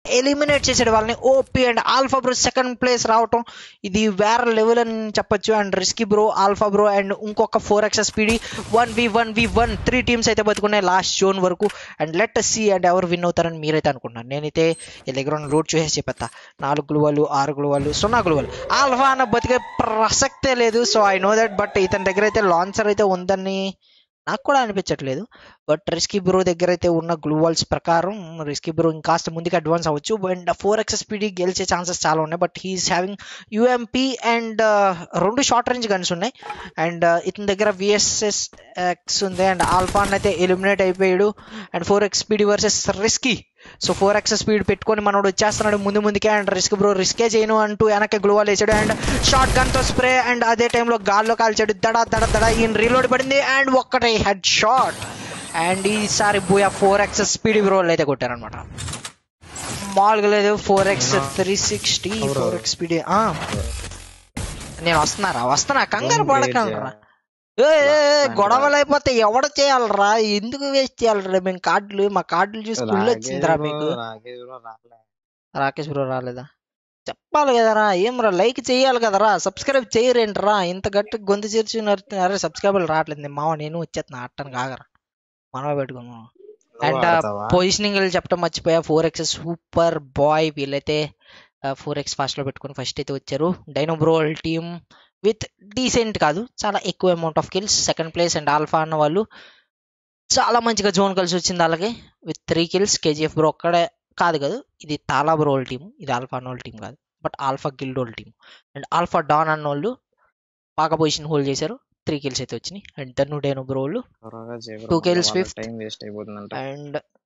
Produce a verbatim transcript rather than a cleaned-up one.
Eliminate చేసాడు వాళ్ళని. OP and Alpha bro second place రావటం ఇది వేరే లెవెల్ అని చెప్పొచ్చు. And Risky bro, Alpha bro and ఇంకొక four X Speedy one v one v one three teams అయితే బతుకున్నాయి లాస్ట్ జోన్ వరకు. అండ్ లెట్ సి అండ్ ఎవరు విన్ అవుతారని మీరైతే అనుకుంటున్నారు. నేనైతే ఈ దగ్గర లోడ్ చేసి చెప్పేస్తా. నాలుగు గ్లువాలు, ఆరు గ్లువాలు, సున్నా గ్లువాలు. ఆల్ఫా అన్న బతికే ప్రసక్తే లేదు. So I know that. But ఇతని దగ్గర అయితే లాంచర్ అయితే ఉందని నాకు కూడా అనిపించట్లేదు. బట్ రిస్కీ బ్రో దగ్గర అయితే ఉన్న గ్లూవాల్స్ ప్రకారం రిస్కీ బ్రో ఇంకాస్త ముందుకు అడ్వాన్స్ అవ్వచ్చు. అండ్ ఫోర్ ఎక్స్ స్పీడీ గెలిచే ఛాన్సెస్ చాలా ఉన్నాయి. But he's having UMP and రెండు షార్ట్ రేంజ్ గన్స్ ఉన్నాయి. అండ్ ఇతని దగ్గర విఎస్ఎస్ ఎక్స్ ఉంది. అండ్ ఆల్ఫాన్ అయితే ఎలిమినేట్ అయిపోయాడు. And four X Speedy versus Risky. So four X speed పెట్టుకొని మనోడు వచ్చేస్తున్నాడు ముందు ముందుకే. అండ్ రిస్క్ బ్రో రిస్కే చేయను అంటూ వెనక్కి గ్లూవాల్ వేసాడు. అండ్ షార్ట్ గన్తో స్ప్రే అండ్ అదే టైంలో గాల్లో కాల్చాడు. దడ దడ దడ ఈయన రీలోడ్ పడింది అండ్ ఒక్కటే హెడ్ షాట్. అండ్ ఈసారి బూయా ఫోర్ ఎక్స్ స్పీడ్ బ్రోలు అయితే కొట్టారనమాట. మామూలుగా లేదు. Four X three sixty four X speed. నేను వస్తున్నారా వస్తున్నా కంగారు పడకండ్రా. ఏ గొడవలు అయిపోతే ఎవడు చేయాలరా? ఎందుకు వేస్ట్ చేయాలరా? మేము కార్డులు మా కార్డులు చూసి కుళ్ళు వచ్చిందిరా మీకు. రాకేష్ బ్రో రాలేదా? చెప్పాలి కదరా. ఏమరా లైక్ చేయాలి కదరా. సబ్స్క్రైబ్ చేయరేంటరా? ఇంత గట్టి గొంతు చేర్చున్నారు. అరే సబ్స్క్రైబర్లు రావట్లేదు. మావ నేను వచ్చేస్తున్నా అట్టను కాగరా మనమే పెట్టుకున్నాం. అండ్ పొజిషనింగ్ చెప్పడం మర్చిపోయా. ఫోర్ ఎక్స్ సూపర్ బాయ్ వీళ్ళైతే ఫోర్ ఎక్స్ ఫాస్ట్ లో పెట్టుకుని ఫస్ట్ అయితే వచ్చారు. Dino bro team with decent కాదు చాలా ఎక్కువ amount of kills second place. And Alpha అన్న వాళ్ళు చాలా మంచిగా జోన్ కలిసి వచ్చింది అలాగే with three kills. KGF bro ఒక్కడే కాదు కదా, ఇది తాలా బ్రో వాళ్ళ టీం, ఇది ఆల్ఫా అన్న వాళ్ళ టీం కాదు బట్ ఆల్ఫా గిల్డ్ వాళ్ళ టీం. అండ్ ఆల్ఫా డాన్ అన్న వాళ్ళు బాగా పొజిషన్ హోల్డ్ చేశారు. త్రీ కిల్స్ అయితే వచ్చినాయి. అండ్ దన్ను డైనో బ్రో వాళ్ళు టూ కిల్స్ ఫిఫ్త్. అండ్